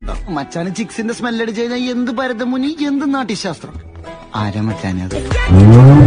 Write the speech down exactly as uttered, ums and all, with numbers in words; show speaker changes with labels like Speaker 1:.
Speaker 1: മച്ചാന് ചിക്സിന്റെ സ്മെല്ലടിച്ച് കഴിഞ്ഞാൽ എന്ത് ഭരതമുനി എന്ത് നാട്യശാസ്ത്രം ആരാ മച്ചാനത്